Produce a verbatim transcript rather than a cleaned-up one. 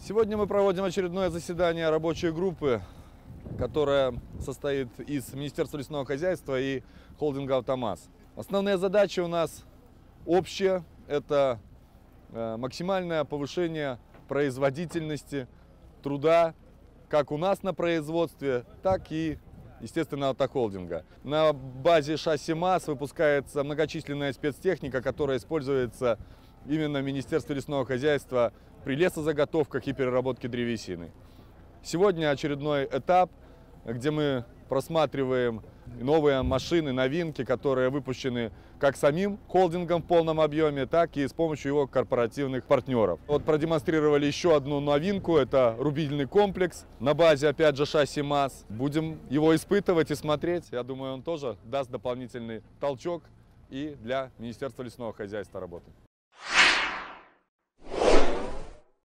Сегодня мы проводим очередное заседание рабочей группы, которая состоит из Министерства лесного хозяйства и холдинга «АвтоМАЗ». Основные задачи у нас общие. Это максимальное повышение производительности труда как у нас на производстве, так и, естественно, автохолдинга. На базе шасси МАЗ выпускается многочисленная спецтехника, которая используется именно в Министерстве лесного хозяйства при лесозаготовках и переработке древесины. Сегодня очередной этап, где мы просматриваем новые машины, новинки, которые выпущены как самим холдингом в полном объеме, так и с помощью его корпоративных партнеров. Вот продемонстрировали еще одну новинку, это рубильный комплекс на базе, опять же, шасси МАЗ. Будем его испытывать и смотреть. Я думаю, он тоже даст дополнительный толчок и для Министерства лесного хозяйства работы.